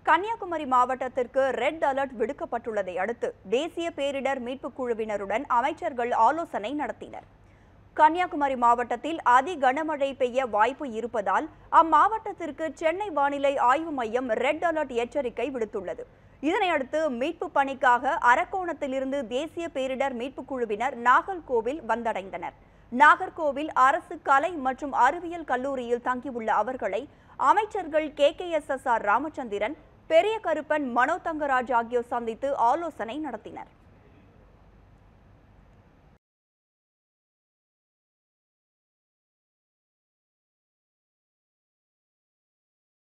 கன்னியாகுமரி மாவட்டத்திற்கு red alert விடுக்கப்பட்டுள்ளதை அடுத்து தேசிய பேரிடர் மீட்புக் குழுவினருடன் அமைச்சர்கள் ஆலோசனை நடத்தினர். கன்னியாகுமரி மாவட்டத்தில் அதி கனமழை பெய்ய வாய்ப்பு இருப்பதால் அம்மாவட்டத்திற்கு சென்னை வானிலை ஆய்வு மையம் ரெட் அலர்ட் எச்சரிக்கை விடுத்துள்ளது. இதனையடுத்து மீட்பு பணிக்காக அரக்கோணத்திலிருந்து தேசிய பேரிடர் மீட்புக் குழுவினர் நாகர்கோவில் வந்தடைந்தனர். நாகர்கோவில் அரசு கலை மற்றும் அறிவியல் கல்லூரியில் தங்கியுள்ள அவர்களை அமைச்சர்கள் KKSSR ராமச்சந்திரன், பெரிய கருப்பன், மனோ தங்கராஜ் ஆகியோர் சந்தித்து ஆலோசனை நடத்தினர்.